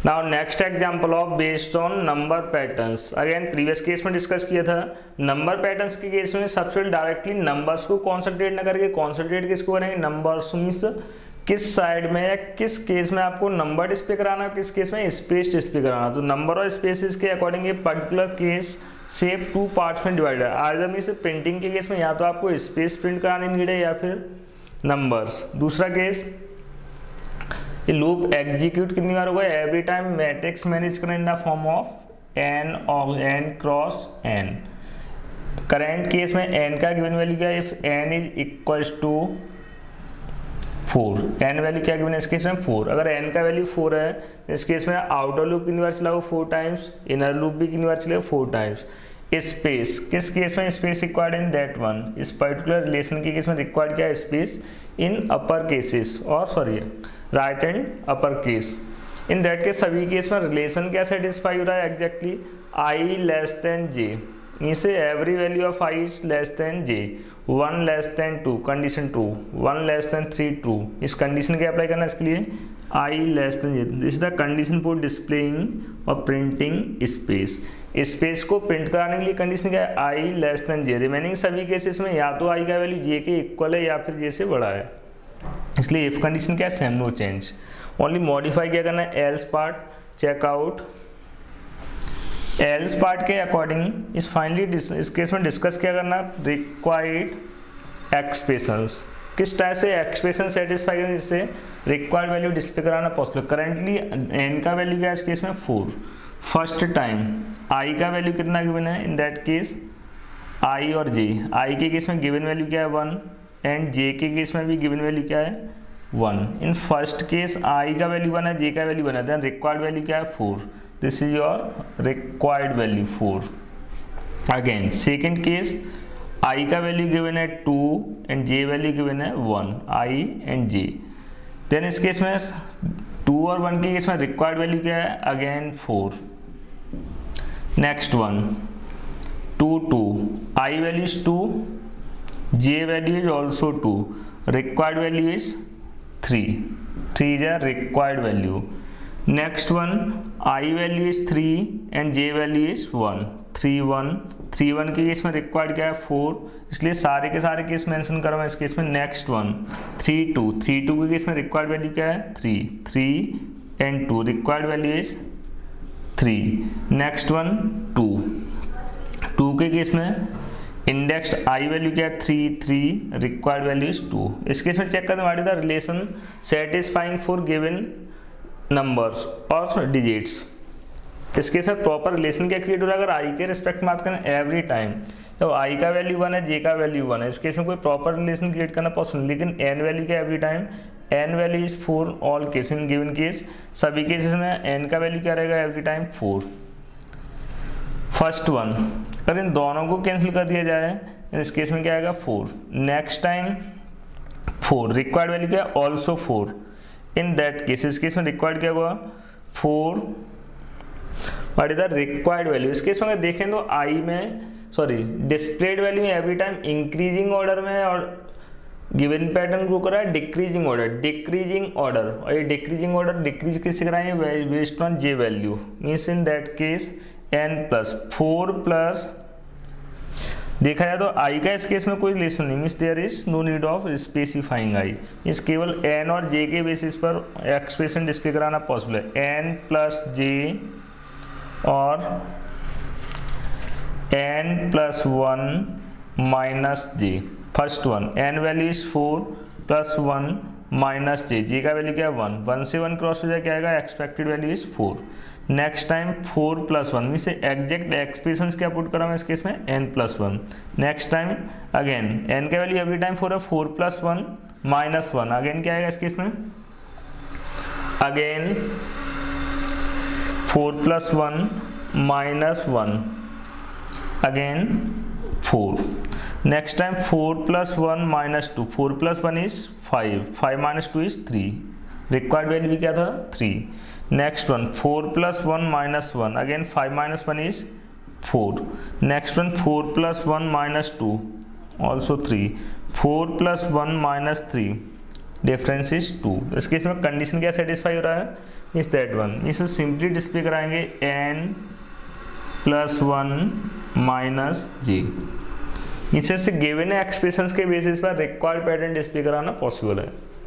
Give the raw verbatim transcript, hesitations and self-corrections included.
Now next example of based on number patterns. Again previous case में discuss किया था, number patterns के case में सबसे डायरेक्टली नंबर्स को कॉन्सेंट्रेट न करके कॉन्सेंट्रेट किसको करेंगे, नंबर्स मीन्स किस साइड में या किस केस में आपको नंबर डिस्प्ले कराना है, किस केस में स्पेस डिस्प्ले कराना। तो नंबर और स्पेसिस के अकॉर्डिंग ये particular case shape two parts में डिवाइड है। आइदर मीन्स प्रिंटिंग के केस में या तो आपको स्पेस प्रिंट करानी नीड है या फिर नंबर्स। दूसरा केस, ये लूप एग्जीक्यूट कितनी बार होगा, एवरी टाइम मैट्रिक्स मैनेज करें in the form of N और N cross N. Current case में एन का गिवन वैल्यू क्या है, if N is equals to four, N value क्या गिवन है इस केस में फोर। अगर एन का वैल्यू फोर है तो इस केस में आउटर लूप कितनी बार चलाओ, फोर टाइम्स, इनर लूप भी कितनी बार चलेगा, फोर टाइम्स। स्पेस किस केस में space required in that one, इस पर्टिकुलर रिलेशन के केस में रिक्वायर्ड क्या है, स्पेस इन अपर केसेस और sorry right and upper case. In that case सभी केस में रिलेशन क्या सेटिस्फाई हो रहा है, exactly I less than J, means every value of I is less than J, one less than two condition true, one less than three true. इस condition के apply करना इसके लिए I less than J, this is the condition for displaying और printing space. Space को print कराने के लिए कंडीशन क्या है, I less than J. Remaining सभी केसेस में या तो आई का वैल्यू जे के इक्वल है या फिर जे से बड़ा है, इसलिए इफ कंडीशन क्या है, same no change. Only modify क्या करना है, else part check out. Else part के अकॉर्डिंग इस फाइनली इस केस में डिस्कस क्या करना, रिक्वायर्ड एक्सप्रेशंस, किस टाइप से एक्सप्रेशन सेटिस्फाई करें जिससे रिक्वायर्ड वैल्यू डिस्प्ले कराना पॉसिबल। करेंटली एन का वैल्यू क्या है इस केस में फोर, फर्स्ट टाइम आई का वैल्यू कितना गिवन है, इन दैट केस आई और जे। आई के केस में गिवन वैल्यू क्या है वन एंड जे के केस में भी गिवन वैल्यू क्या है one. In first case I का वैल्यू वन है, जे का वैल्यू वन है, देन रिक्वायर्ड वैल्यू क्या है four, this is your required value four. Again second case I का वैल्यू गिवन है two and J value given है one, I and J. Then इस case में टू और वन के केस में रिक्वायर्ड वैल्यू क्या है, again four. Next one two two, I value is two, J value is also two, required value is three, three is a required value. Next one I value is three and J value is one, three one, three one के case में required क्या है four, इसलिए सारे के सारे case mention करो मैं इस केस में। Next one three two, three two के केस में रिक्वायर्ड वैल्यू क्या है three, three and two, required value is three. Next one two, two के केस में इंडेक्स्ड आई वैल्यू क्या है three, three, required value is two. इस case में चेक करते हैं what is the relation satisfying for given numbers और digits. इस केस में प्रॉपर रिलेशन क्या क्रिएट हो रहा है, अगर आई के रिस्पेक्ट में बात करें एवरी टाइम जब आई का वैल्यू वन है, जे का वैल्यू वन है, इस केस में कोई प्रॉपर रिलेशन क्रिएट करना पॉसिबल। लेकिन एन वैल्यू क्या every time, N value is four all case, in given case सभी केसेस में एन का वैल्यू क्या रहेगा every time four. First one अगर इन दोनों को कैंसिल कर दिया जाए इस केस में क्या आएगा four. Next time four, required value क्या है also four, in that case इस केस में रिक्वायर्ड क्या हुआ four, what is the required value. इस केस में अगर देखें तो आई में सॉरी डिस्प्लेड वैल्यू में एवरी टाइम इंक्रीजिंग ऑर्डर में है और गिवन पैटर्न ग्रो कर रहा है डिक्रीजिंग ऑर्डर, डिक्रीजिंग ऑर्डर, और ये डिक्रीजिंग ऑर्डर डिक्रीज किससे कराएंगे based on J value, means in that case N plus four plus, देखा जाए तो आई का इस केस में कोई रिलेशन नहीं, means there is no need of specifying I, इस केवल एन और जे के बेसिस पर एक्सप्रेशन डिस्प्ले कराना पॉसिबल है। एन प्लस जे और n plus one minus j. First one n value is four plus one minus j, j का value क्या है वन, वन से वन क्रॉस हो जाए क्या आएगा expected value is four. Next time four plus one mean से exact expression क्या पुट करा मैं इस केस में n plus one. Next time again n का वैल्यू एवरी टाइम फोर है, four plus one minus one, again क्या आएगा इस केस में again four plus one minus one, again four. Next time four plus one minus two, four plus one is five, five minus two is three, required value भी क्या था three. Next one four plus one minus one, again five minus one is four. Next one four plus one minus two also three, four plus one minus three difference is two. इस case में condition क्या satisfy हो रहा है, is that one. इसे simply display कराएंगे n plus one minus j. इसे से गिवन एक्सप्रेशंस के बेसिस पर रिक्वायर्ड पैटर्न डिस्प्ले कराना पॉसिबल है।